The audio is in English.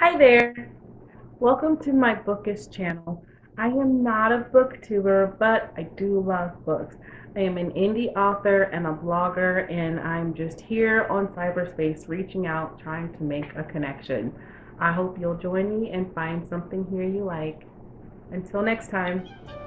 Hi there. Welcome to my bookish channel. I am not a booktuber, but I do love books. I am an indie author and a blogger, and I'm just here on cyberspace reaching out, trying to make a connection. I hope you'll join me and find something here you like. Until next time.